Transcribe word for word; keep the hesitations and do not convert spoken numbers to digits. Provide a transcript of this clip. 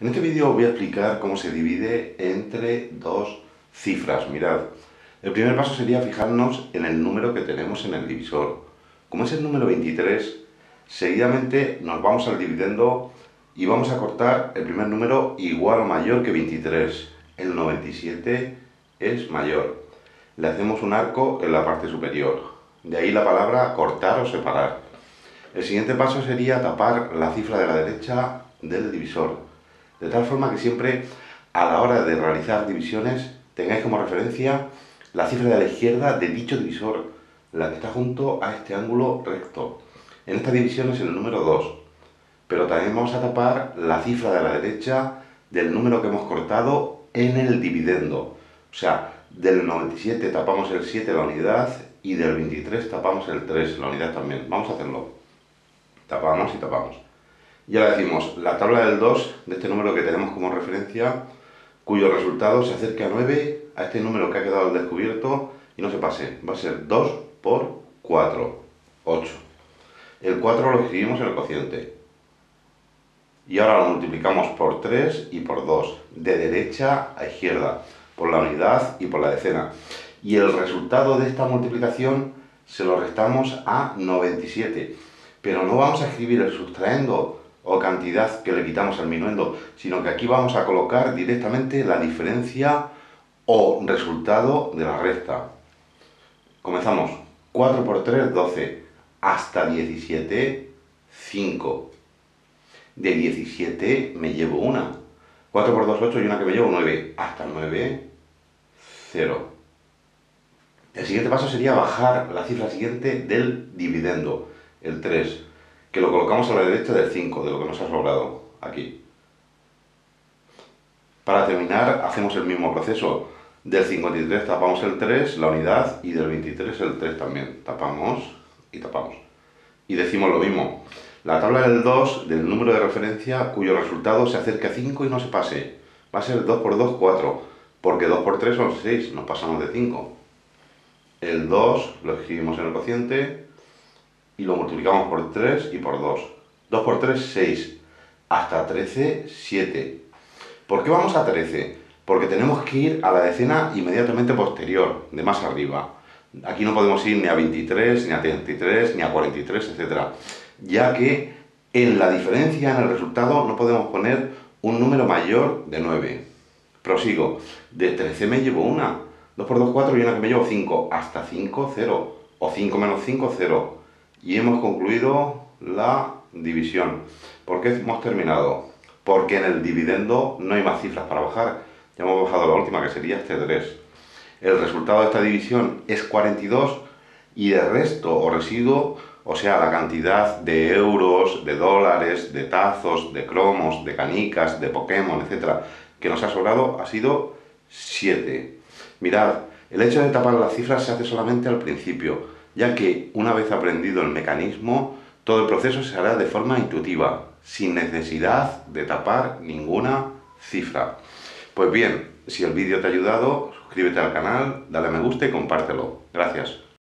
En este vídeo os voy a explicar cómo se divide entre dos cifras. Mirad, el primer paso sería fijarnos en el número que tenemos en el divisor. Como es el número veintitrés, seguidamente nos vamos al dividendo y vamos a cortar el primer número igual o mayor que veintitrés. El noventa y siete es mayor. Le hacemos un arco en la parte superior. De ahí la palabra cortar o separar. El siguiente paso sería tapar la cifra de la derecha del divisor, de tal forma que siempre a la hora de realizar divisiones tengáis como referencia la cifra de la izquierda de dicho divisor, la que está junto a este ángulo recto. En esta división es el número dos, pero también vamos a tapar la cifra de la derecha del número que hemos cortado en el dividendo. O sea, del noventa y siete tapamos el siete, la unidad, y del veintitrés tapamos el tres, la unidad también. Vamos a hacerlo. Tapamos y tapamos. Y ahora decimos la tabla del dos de este número que tenemos como referencia, cuyo resultado se acerque a nueve, a este número que ha quedado al descubierto y no se pase. Va a ser dos por cuatro, ocho. El cuatro lo escribimos en el cociente. Y ahora lo multiplicamos por tres y por dos, de derecha a izquierda, por la unidad y por la decena. Y el resultado de esta multiplicación se lo restamos a noventa y siete. Pero no vamos a escribir el sustraendo o cantidad que le quitamos al minuendo, sino que aquí vamos a colocar directamente la diferencia o resultado de la resta. Comenzamos. cuatro por tres, doce. Hasta diecisiete, cinco. De diecisiete me llevo una. cuatro por dos, ocho y una que me llevo nueve. Hasta nueve, cero. El siguiente paso sería bajar la cifra siguiente del dividendo, el tres, que lo colocamos a la derecha del cinco, de lo que nos ha sobrado, aquí. Para terminar, hacemos el mismo proceso. Del cincuenta y tres tapamos el tres, la unidad, y del veintitrés el tres también. Tapamos y tapamos. Y decimos lo mismo. La tabla del dos, del número de referencia, cuyo resultado se acerque a cinco y no se pase. Va a ser dos por dos, cuatro, porque dos por tres son seis, nos pasamos de cinco. El dos lo escribimos en el cociente y lo multiplicamos por tres y por dos. dos por tres, seis. Hasta trece, siete. ¿Por qué vamos a trece? Porque tenemos que ir a la decena inmediatamente posterior, de más arriba. Aquí no podemos ir ni a veintitrés, ni a treinta y tres, ni a cuarenta y tres, etcétera. Ya que en la diferencia, en el resultado, no podemos poner un número mayor de nueve. Prosigo. De trece me llevo una. dos por dos, cuatro y una que me llevo cinco. Hasta cinco, cero. O cinco menos cinco, cero. Y hemos concluido la división. ¿Por qué hemos terminado? Porque en el dividendo no hay más cifras para bajar. Ya hemos bajado la última, que sería este tres. El resultado de esta división es cuarenta y dos y el resto o residuo, o sea, la cantidad de euros, de dólares, de tazos, de cromos, de canicas, de Pokémon, etcétera, que nos ha sobrado ha sido siete. Mirad, el hecho de tapar las cifras se hace solamente al principio, ya que una vez aprendido el mecanismo, todo el proceso se hará de forma intuitiva, sin necesidad de tapar ninguna cifra. Pues bien, si el vídeo te ha ayudado, suscríbete al canal, dale a me gusta y compártelo. Gracias.